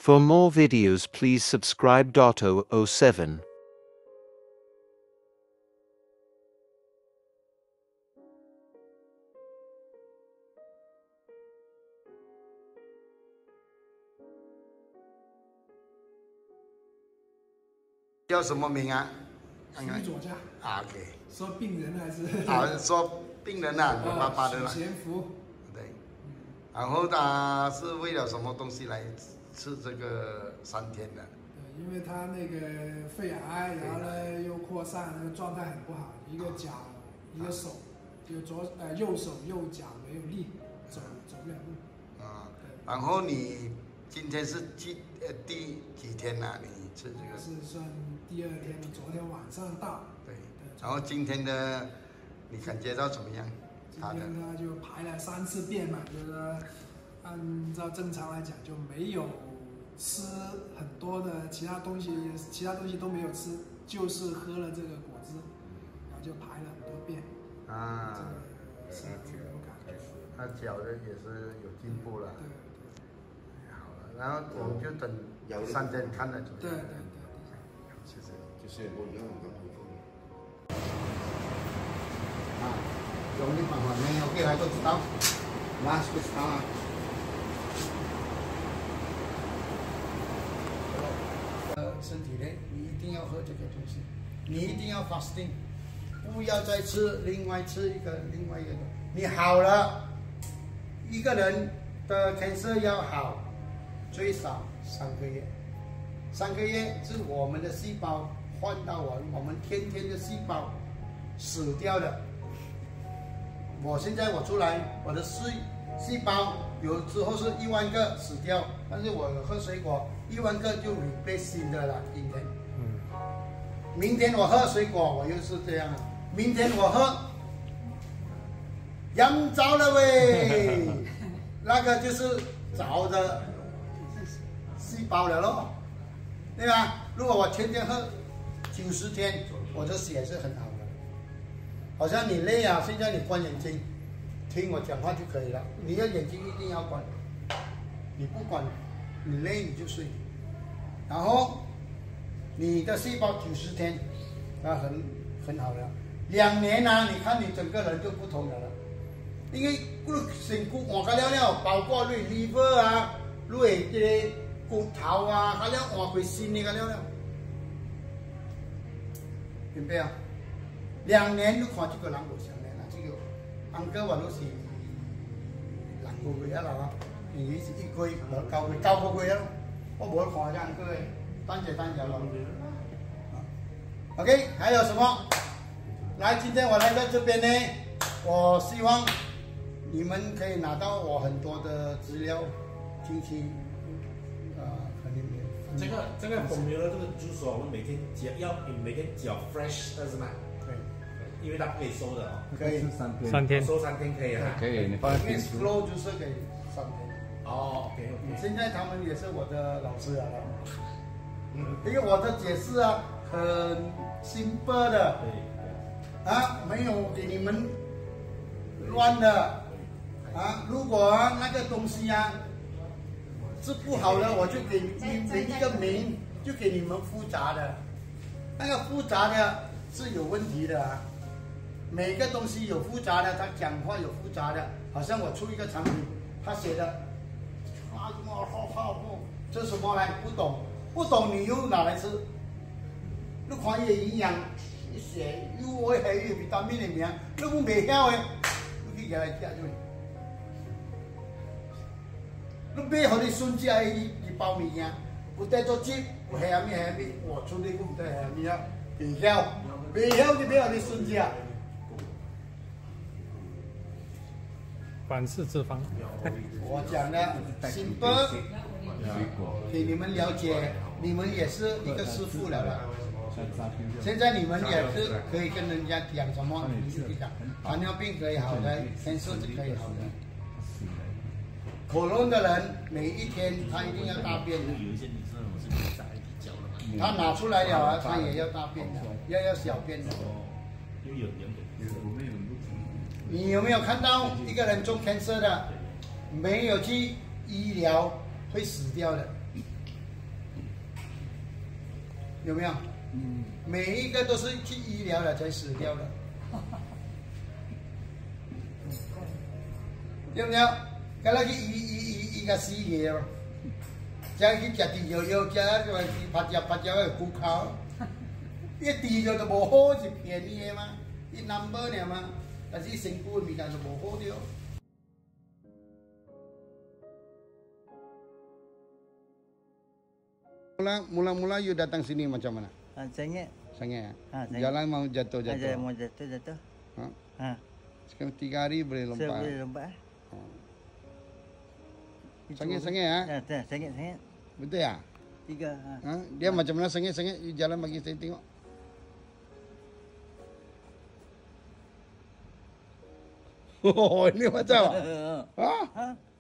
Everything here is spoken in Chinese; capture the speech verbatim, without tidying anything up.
For more videos, please subscribe. zero zero seven 叫什么名啊？ 徐左家。 啊 ，OK。 说病人还是？ 啊，说病人啊，你爸爸的啦。 潜伏。 对。然后他是为了什么东西来吃这个三天的？ 对，因为他那个肺癌，然后呢又扩散，那个状态很不好，一个脚，一个手，就左呃右手右脚没有力，走走不了路。 啊。然后你今天是第呃第几天呐、啊？你吃这个？ 是算第二天的，昨天晚上到。 对。然后今天的，你感觉到怎么样？ 今天他就排了三次便嘛，就是按照正常来讲就没有吃很多的其他东西，其他东西都没有吃，就是喝了这个果汁，然后就排了很多便。 啊。 这个是有感觉。 他脚的也是有进步了。 对对。 好了，然后我们就等三天看了怎么样。 对对对。 谢谢。 就是我以后能够。 啊，用啲辦法咧，我幾喺度知道 ，last week 啊。呃，身體咧，你一定要喝這個東西，你一定要 fasting， 不要再吃另外吃一個另外一個。你好了，一個人的 cancer 要好，最少三個月，三個月是我們的細胞換到我我們天天的細胞死掉了。我現在我出來，我的細細胞有時候是一萬個死掉，但是我喝水果一萬個就 replace 新的了。今天，嗯，明天我喝水果，我又是這樣了。明天我喝飲糟了喂，那個就是糟的細胞了咯，對吧？如果我天天喝九十天，我的血是很好的。好像你累啊，现在你关眼睛，听我讲话就可以了。你的眼睛一定要关，你不管，你累你就睡。然后你的细胞九十天，那很很好了。两年啊，你看你整个人就不同了了。因为身骨换开了了，包括你 liver 啊，你这个骨头啊，开了换回新的开了了，明白啊？兩年都看這個人無相咧，嗱，這個安哥話都是六個月啦啦，而一一個月冇九個九個月咯，我冇看這安哥嘅，單隻單隻咯。OK， 還有什麼？來，今天我來到這邊呢，我希望你們可以拿到我很多的資料進去，啊、呃，肯定沒有。 這個這個 formula 這個就是說，我們每天只要你每天只要 fresh 的是嗎？ 對。 因为它不可以收的哦， 可以三天，三天收三天可以啊， 可以，你放在冰箱。slow 就是给三天。 哦 ，OK OK。 现在他们也是我的老师啊，嗯，因为我的解释啊很 simple 的，对，啊，没有给你们乱的，啊，如果、啊、那个东西啊是不好的，我就给你每一个名，就给你们复杂的，那个复杂的是有问题的啊。每个东西有复杂的，他讲话有复杂的，好像我出一个产品，他写的啊什么好好不，这什么来不懂，不懂你又拿来吃，你看伊营养，你写又会系有维他命的名，你不未晓的，你去拿来吃就。你买互你孙子的一包物件，有得做汁，有虾米虾米，我出你唔得虾米啊，未晓，未晓就买互你孙子啊。 反式脂肪。 我讲的 simple 给你们了解，你们也是一个师傅了了。现在你们也是可以跟人家讲什么，你自己讲，糖尿病可以好的，cancer是可以好的。口聋的人每一天他一定要大便的，他拿出来了啊，他也要大便的，要要小便的。你有没有看到一个人中 cancer 的，没有去医疗会死掉的？ 有没有？嗯，每一个都是去医疗了才死掉的，对不对？咁啦，去醫醫醫醫個死嘢咯，即係去食啲藥藥，即係話拍隻拍隻個骨頭，一治咗就冇好，是便宜嘅嘛，一 number 呢嘛，但是成本咪就冇好啲咯。Mula mula-mula you datang sini macam mana? Ha, sengit. Sangat. Ha, sengit. Jalan mau jatuh-jatuh. Jalan mau jatuh-jatuh. Ha? Ha. Sekarang tiga hari boleh lompat. Saya boleh lompat. Sengit-sengit ha? Ha, sengit-sengit. Betul ya? Tiga. Ha. Ha? Dia ha. Macam mana sengit-sengit? You jalan bagi saya tengok. Oh, ini macam apa? Ha? Ha?